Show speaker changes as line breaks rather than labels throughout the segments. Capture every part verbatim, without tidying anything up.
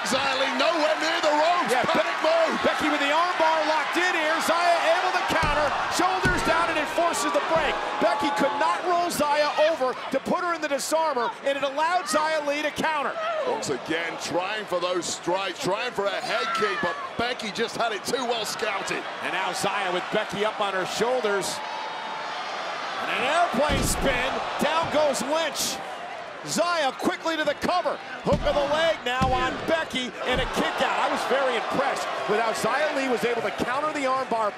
Xia Li nowhere near the ropes.
Yeah,
Panic mode.
Becky with the armbar locked in here. Xia able to counter. Shoulders down and it forces the break. Becky could not roll Xia over to put her in the disarmer, and it allowed Xia Li to counter.
Once again, trying for those strikes, trying for a head kick, but Becky just had it too well scouted.
And now Xia with Becky up on her shoulders. And an airplane spin. Down goes Lynch. Xia quickly to the cover. Hook of the leg now on Becky and a kick out. I was very impressed with how Xia Li was able to counter the armbar.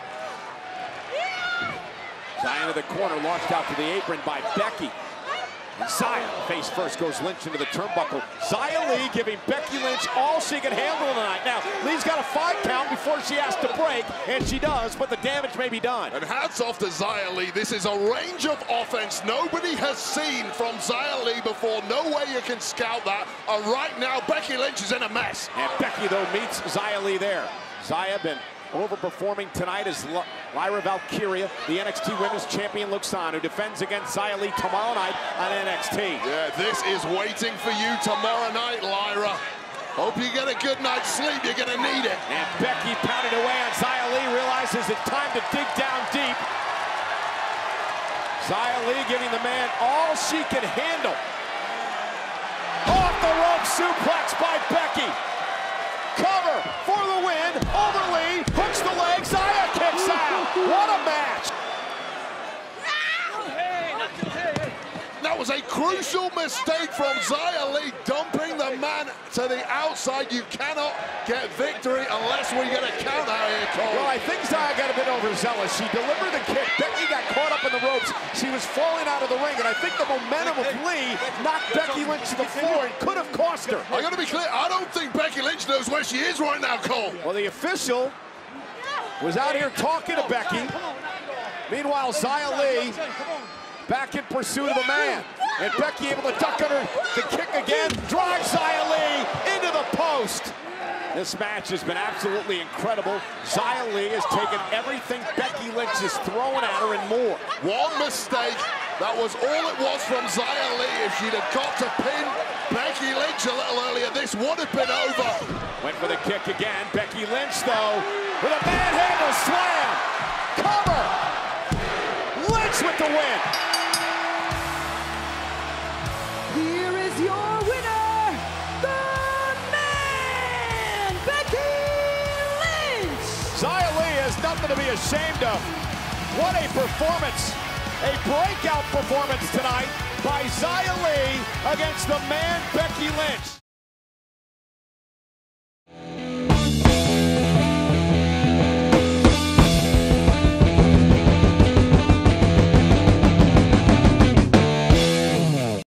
Xia into the corner, launched out to the apron by Becky. And Xia, face first, goes Lynch into the turnbuckle. Xia Li giving Becky Lynch all she can handle tonight. Now, Lee's got a five count before she has to break, and she does, but the damage may be done.
And hats off to Xia Li. This is a range of offense nobody has seen from Xia Li before. No way you can scout that. And right now, Becky Lynch is in a mess.
And Becky, though, meets Xia Li there. Xia been overperforming tonight as Lyra Valkyria, the N X T Women's Champion, looks on, who defends against Xia Li tomorrow night on N X T.
Yeah, this is waiting for you tomorrow night, Lyra. Hope you get a good night's sleep. You're going to need it.
And Becky pounded away on Xia Li, realizes it's time to dig down deep. Xia Li giving the man all she can handle. Off the rope suplex by Becky. Cover for the win. Over Lee, hooks the leg. Xia kicks out. What a match!
That was a crucial mistake from Xia Li, dumping the man to the outside. You cannot get victory unless we get a count out here, Cole.
Well, I think Xia got a bit overzealous. She delivered the kick. Becky got caught up in the ropes. She was falling out of the ring, and I think the momentum of Lee knocked Becky Lynch to the floor and could have cost her.
I got to be clear, I don't think Becky Lynch knows where she is right now, Cole.
Well, the official was out here talking to Becky. Meanwhile, Xia Li back in pursuit of the man. And Becky able to duck under the kick again. Drives Xia Li into the post. This match has been absolutely incredible. Xia Li has taken everything Becky Lynch is throwing at her and more.
One mistake. That was all it was from Xia Li. If she'd have got to pin Becky Lynch a little earlier, this would have been over.
Went for the kick again. Becky Lynch, though, with a manhandle slam. Cover. Lynch with the win.
Here is your winner, the man, Becky Lynch.
Xia Li has nothing to be ashamed of. What a performance. A breakout performance tonight by Xia Li against the man, Becky Lynch.